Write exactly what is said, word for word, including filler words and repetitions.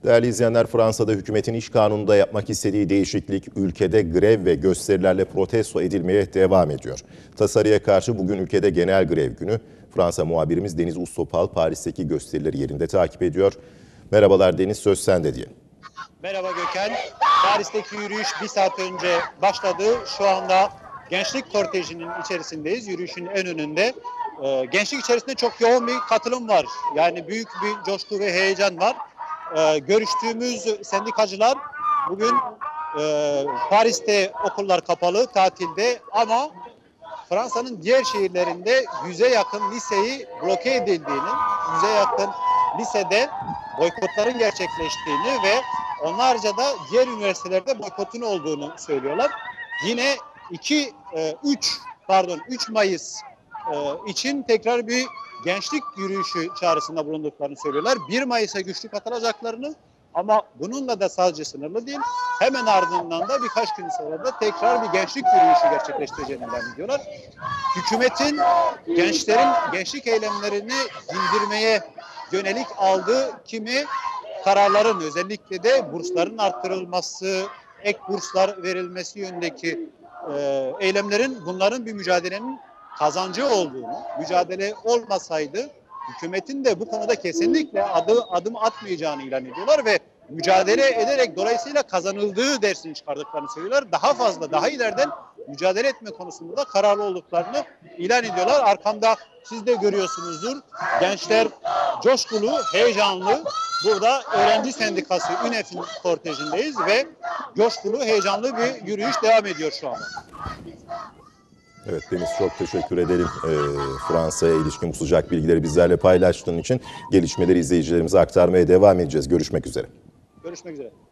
Değerli izleyenler, Fransa'da hükümetin iş kanununda yapmak istediği değişiklik ülkede grev ve gösterilerle protesto edilmeye devam ediyor. Tasarıya karşı bugün ülkede genel grev günü. Fransa muhabirimiz Deniz Ustopal Paris'teki gösterileri yerinde takip ediyor. Merhabalar Deniz, söz sende diye. Merhaba Gökhan. Paris'teki yürüyüş bir saat önce başladı. Şu anda gençlik kortejinin içerisindeyiz. Yürüyüşün en önünde. Ee, gençlik içerisinde çok yoğun bir katılım var. Yani büyük bir coşku ve heyecan var. Ee, görüştüğümüz sendikacılar bugün e, Paris'te okullar kapalı, tatilde, ama Fransa'nın diğer şehirlerinde yüze yakın liseyi bloke edildiğini, yüze yakın lisede boykotların gerçekleştiğini ve onlarca da diğer üniversitelerde boykotun olduğunu söylüyorlar. Yine iki, üç pardon üç Mayıs için tekrar bir gençlik yürüyüşü çağrısında bulunduklarını söylüyorlar. bir Mayıs'a güçlü katılacaklarını, ama bununla da sadece sınırlı değil, hemen ardından da birkaç gün sonra da tekrar bir gençlik yürüyüşü gerçekleştireceğini ilan ediyorlar. Hükümetin gençlerin gençlik eylemlerini dindirmeye yönelik aldığı kimi kararların, özellikle de bursların arttırılması, ek burslar verilmesi yönündeki e, eylemlerin, bunların bir mücadelenin kazancı olduğunu, mücadele olmasaydı hükümetin de bu konuda kesinlikle adı, adım atmayacağını ilan ediyorlar ve mücadele ederek dolayısıyla kazanıldığı dersini çıkardıklarını söylüyorlar. Daha fazla, daha ileriden mücadele etme konusunda da kararlı olduklarını ilan ediyorlar. Arkamda siz de görüyorsunuzdur. Gençler coşkulu, heyecanlı. Burada öğrenci sendikası ÜNEF'in kortejindeyiz ve coşkulu, heyecanlı bir yürüyüş devam ediyor şu anda. Evet Deniz, çok teşekkür ederim. Ee, Fransa'ya ilişkin bu sıcak bilgileri bizlerle paylaştığın için. Gelişmeleri izleyicilerimize aktarmaya devam edeceğiz. Görüşmek üzere. Görüşmek üzere.